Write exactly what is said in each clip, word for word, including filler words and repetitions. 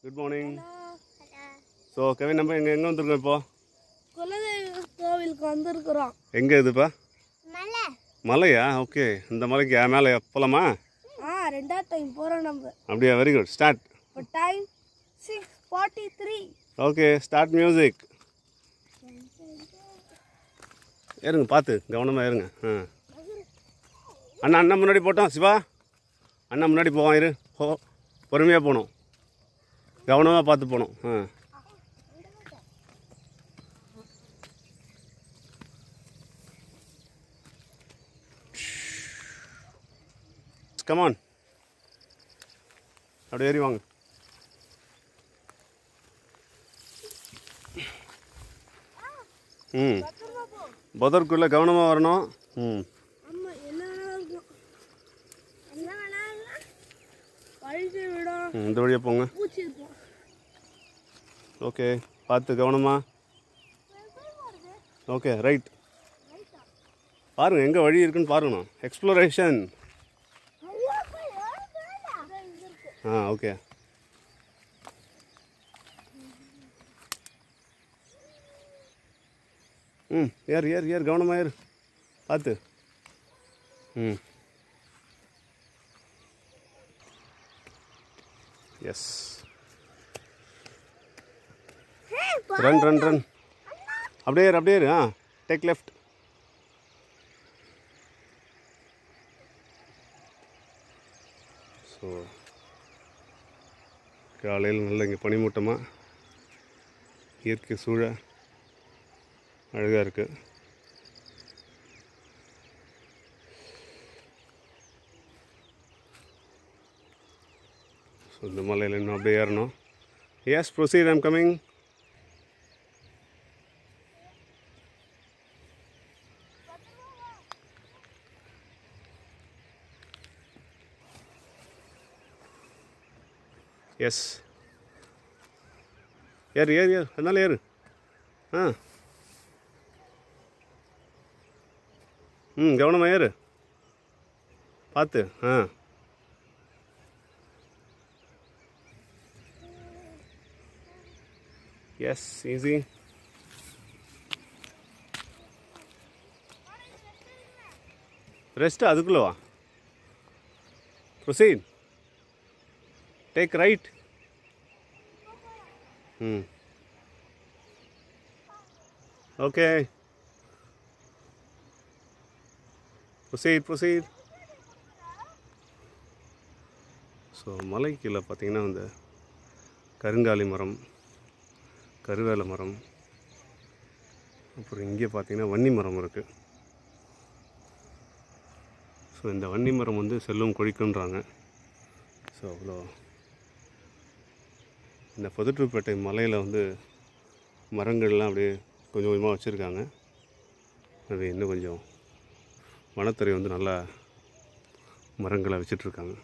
Good morning. Hello. So, Kevin, நம்ம எங்க எங்க வந்திருக்கோம் இப்போ? குலதெய்வ கோவிலுக்கு வந்திருக்கோம். எங்க இதுப்பா? மலை. மலையா? ஓகே. இந்த மலைக்கு மேலே போலாமா? ஆ, ரெண்டாவது டைம் போறோம் நம்ம. அப்படியே வெரி குட். ஸ்டார்ட். இப்போ time six forty-three. Okay, start music. ஏறுங்க பார்த்து கவனமாக ஏறுங்க. ஆ அண்ணா அண்ணா முன்னாடி போட்டோம். சிவா அண்ணா முன்னாடி போவோம். இரு போ பொறுமையாக போகணும். கவனமாக பார்த்து போகணும். ஆ கமான் அப்படியே ஏறி வாங்க. ம் பதற்குள்ளே கவனமாக வரணும். ம் இந்த வழியாக போங்க. ஓகே பார்த்து கவனமா. Okay right. பாருங்கள் எங்கே வழி இருக்குன்னு பாருங்கண்ணா. எக்ஸ்ப்ளோரேஷன். Ah okay. ம் ஏறு ஏறு ஏறு கவனமாக ஏறு பார்த்து. ம் எஸ் ரன் ரன் ரன் அப்படியே ஏறு அப்படியே ஏறு. ஆ டேக் லெஃப்ட். ஸோ காலையில் நல்ல இங்கே பனிமூட்டமாக இயற்கை சூழ அழகாக இருக்குது. ஸோ இந்த மலையில் இன்னும் அப்படியே ஏறணும். Yes proceed. I'm coming. Yes ஏறு ஏறு ஏறு அதனால ஏறு. ஆ ம் கவனமாக ஏறு பார்த்து. ஆ எஸ் ஈஸி. ரெஸ்ட்டு அதுக்குள்ளே வா. ப்ரொசீட். Take right. ம் ஓகே ப்ரொசீட் ப்ரொசீட். ஸோ மலைக்கு கீழே பார்த்தீங்கன்னா இந்த கருங்காலி மரம், கருவேல மரம், அப்புறம் இங்கே பார்த்தீங்கன்னா வன்னி மரம் இருக்குது. ஸோ இந்த வன்னி மரம் வந்து செல்லும் கொழிக்குன்றாங்க. ஸோ அவ்வளோ இந்த புதுட்டுப்பேட்டை மலையில் வந்து மரங்கள்லாம் அப்படியே கொஞ்சம் கொஞ்சமாக வச்சுருக்காங்க. அது இன்னும் கொஞ்சம் வனத்துறை வந்து நல்லா மரங்களை வச்சிட்ருக்காங்க.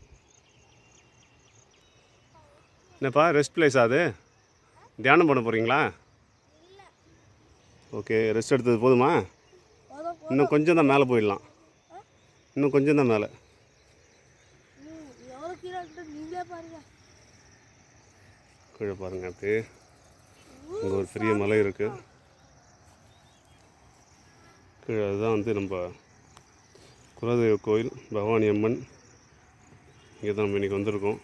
என்னப்பா ரெஸ்ட் பிளேஸா அது? தியானம் பண்ண போகிறீங்களா? ஓகே ரெஸ்ட் எடுத்தது போதுமா? இன்னும் கொஞ்சம் தான் மேலே போயிடலாம். இன்னும் கொஞ்சம் தான் மேலே. கீழே பாருங்கள் அப்படியே இங்கே ஒரு பெரிய மலை இருக்குது. கீழே அதுதான் வந்து நம்ம குலதெய்வ கோயில் பவானி அம்மன். இங்கே தான் நம்ம இன்றைக்கி வந்திருக்கோம்.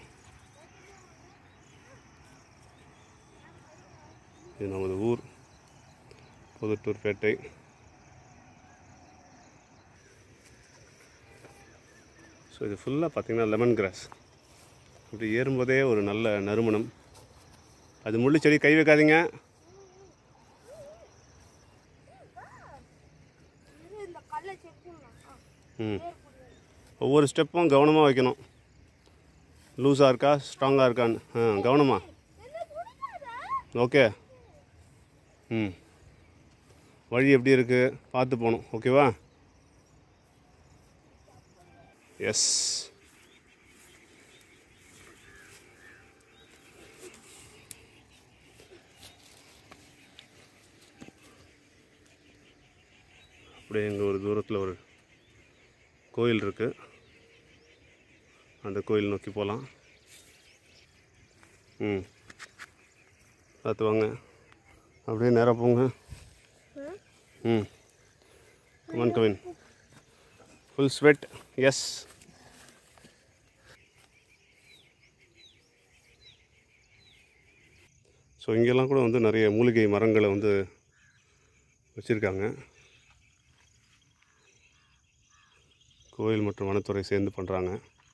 இது நமது ஊர் புதுட்டூர்பேட்டை. ஸோ இது ஃபுல்லாக பார்த்திங்கன்னா லெமன் கிராஸ். இப்படி ஏறும்போதே ஒரு நல்ல நறுமணம். அது முள்ளு செடி கை வைக்காதீங்க. ம் ஒவ்வொரு ஸ்டெப்பும் கவனமாக வைக்கணும். லூஸாக இருக்கா ஸ்ட்ராங்காக இருக்கான்னு ஆ கவனமாக. ஓகே. ம் வழி எப்படி இருக்குது பார்த்து போகணும். ஓகேவா? எஸ் அப்படியே இங்கே ஒரு தூரத்தில் ஒரு கோயில் இருக்குது. அந்த கோயில் நோக்கி போகலாம். ம் பார்த்து வாங்க, அப்படியே நேராக போங்க. ம் come on Kavin, full sweat. Yes. So இங்கெல்லாம் கூட வந்து நிறைய மூலிகை மரங்களை வந்து வச்சுருக்காங்க. கோயில் மற்றும் வனத்துறை சேர்ந்து பண்ணுறாங்க.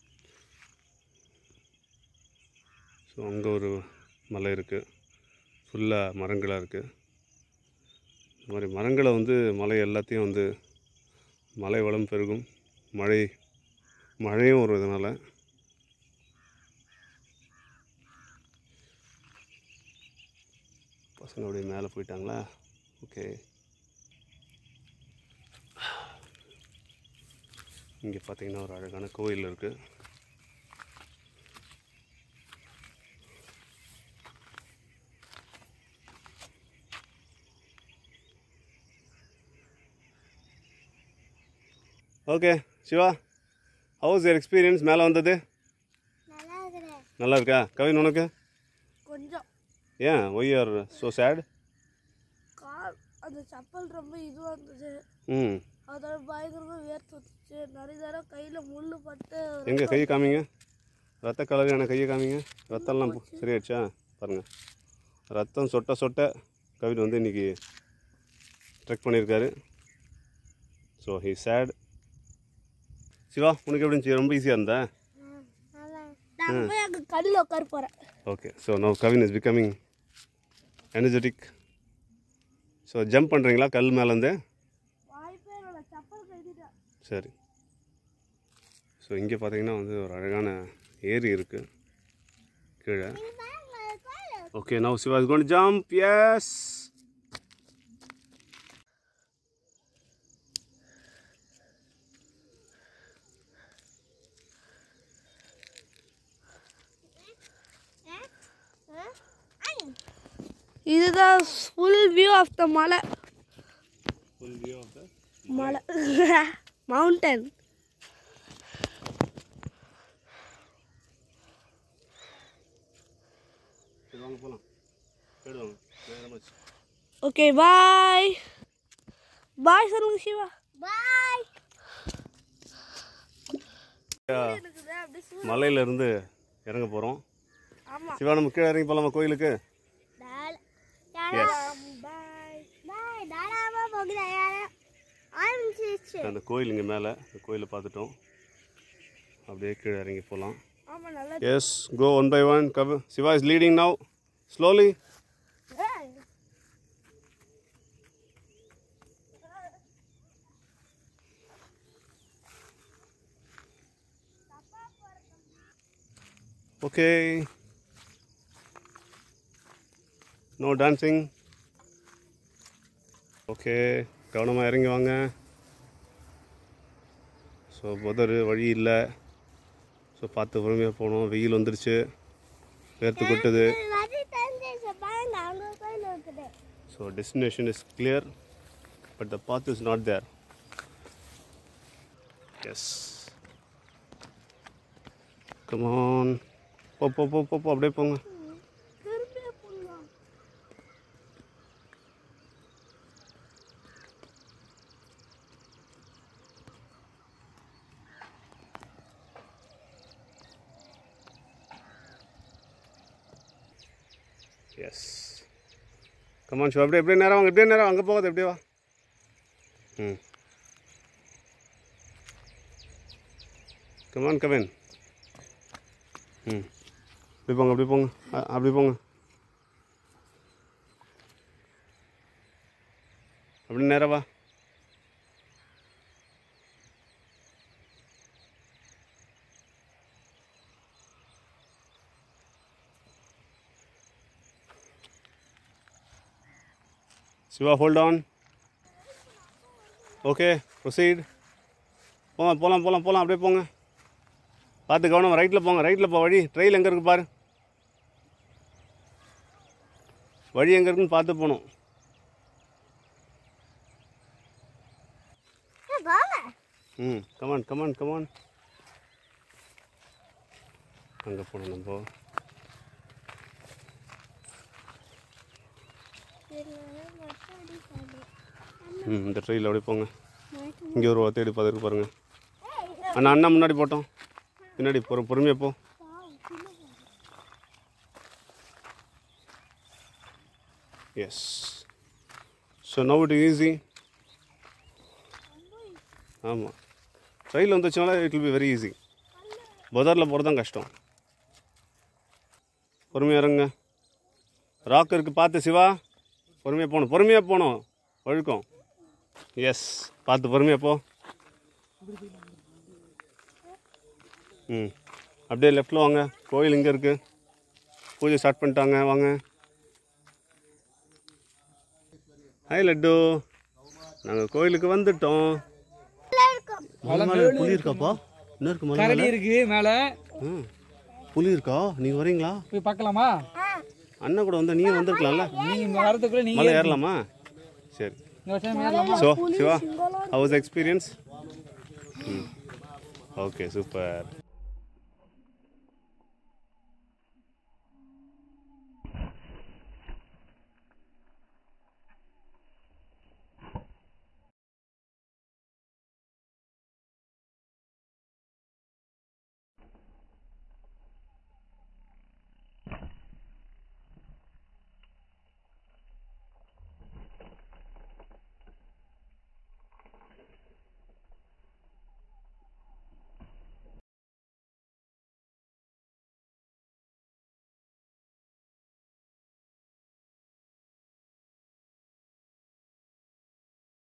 ஸோ அங்கே ஒரு மலை இருக்குது, ஃபுல்லாக மரங்களாக இருக்குது. இந்த மாதிரி மரங்களை வந்து மலை எல்லாத்தையும் வந்து மலை வளம் பெருகும், மழை மழையும் வரும். இதனால் பசங்க அப்படியே மேலே போயிட்டாங்களா? ஓகே. இங்கே பார்த்தீங்கன்னா ஒரு அழகான கோயில் இருக்குது. Okay Siva, how's your experience? மேலே வந்தது நல்லா இருக்கா? கவின் உனக்கு கொஞ்சம் ஏன் ஒய் ஆர் ஸோ சேட்? கால் அந்த செப்பல் ரொம்ப இதுவாக இருந்துச்சு. ம் அதோட பயங்கரமாக வேர்த்து வந்துச்சு. நிறைய தடவை கையில் முள் பட்டு. எங்கே கையை காமிங்க, ரத்த கலரியான கையை காமிங்க. ரத்தம்லாம் சரியாயிடுச்சா பாருங்கள். ரத்தம் சொட்ட சொட்ட கவின் வந்து இன்றைக்கி ட்ரெக் பண்ணியிருக்காரு. So he chat. சிவா உனக்கு எப்படி இருந்துச்சு? ரொம்ப ஈஸியாக இருந்தா? நான் போய் அங்கே கல்லில் உட்கார போகிறேன். Okay. So no Kavin is becoming energetic. So jump பண்ணுறீங்களா கல் மேலேருந்து? சரி. ஸோ இங்கே பார்த்தீங்கன்னா வந்து ஒரு அழகான ஏரி இருக்குது கீழே. Okay now Siva is going to jump. Yes. இதுதான் ஃபுல் வியூ ஆஃப் த மலை. ஃபுல் வியூ ஆஃப் த மலை மவுண்டன். வாங்க போகலாம். போயிடுவாங்க. ஓகே பாய் பாய் சொல்லுங்க சிவா. பாய். மலையிலேருந்து இறங்க போகிறோம். ஆமாம் சிவா நம்ம கீழே இறங்கி போகலாமா கோயிலுக்கு? அந்த கோயில் இங்கே மேலே, அந்த கோயிலை பார்த்துட்டோம். அப்படியே கீழே இறங்கி போகலாம். Yes go one by one. கவ் Siva is leading now slowly. Okay no dancing. Okay கவனமாக இறங்கி வாங்க. ஸோ புதர் வழி இல்லை. ஸோ பார்த்து பொறுமையாக போகணும். வெயில் வந்துருச்சு, வேர்த்து கொட்டுது. So destination is clear but the path is not there. Yes come on. போ போ போ போ அப்படியே போங்க. Yes come on show. அப்படியே எப்படியே நேரம் வாங்க, எப்படியே நேரம் அங்கே போகாது, எப்படியே வா. ம் கமான் கவின். ம் அப்படி போங்க, அப்படி போங்க, அப்படி போங்க, அப்படி நேரம் வா. Siva hold on. Okay proceed. போங்க போகலாம் போகலாம் போகலாம் அப்படியே போங்க. பார்த்து கவனம். ரைட்டில் போங்க, ரைட்டில் போ. வழி ட்ரெயில் எங்கே இருக்குது பாரு. வழி எங்கே இருக்குன்னு பார்த்து போகணும். ம் கமான் கமான் கமான். அங்கே போகணும் நம்ம. ம் இந்த ட்ரெயிலில் அப்படியே போங்க. இங்கே ஒரு தேடி பார்த்துருக்கு பாருங்கள். அண்ணா அண்ணா முன்னாடி போட்டோம், பின்னாடி பொறு பொறுமையாக போ. Yes, so now it easy. ஆமாம், ட்ரெயிலில் வந்துச்சுனால it will be very easy. பஜாரில் போகிறது தான் கஷ்டம். பொறுமையாக இருங்க. ராக் இருக்குது பார்த்து சிவா, பொறுமையாக போகணும், பொறுமையாக போகணும், ஒழுக்கம். எஸ், பார்த்து பொறுமையாக போ. ம் அப்படியே லெஃப்டில் வாங்க. கோயில் இங்கே இருக்குது, பூஜை ஸ்டார்ட் பண்ணிட்டாங்க, வாங்க. ஹாய் லட்டு, நாங்கள் கோயிலுக்கு வந்துட்டோம். புலி இருக்காப்பா? என்ன இருக்கு? மலை இருக்கு மேலே. ம் புலி இருக்கா? நீங்கள் வரீங்களா? போய் பார்க்கலாமா? அண்ணன் கூட வந்தால் நீங்கள் வந்திருக்கலாம்ல. நீங்கள் வரதுக்குள்ளே நீங்கள் மலை ஏறலாமா? சரி. So Siva, how was experience? ம் ஓகே, சூப்பர்.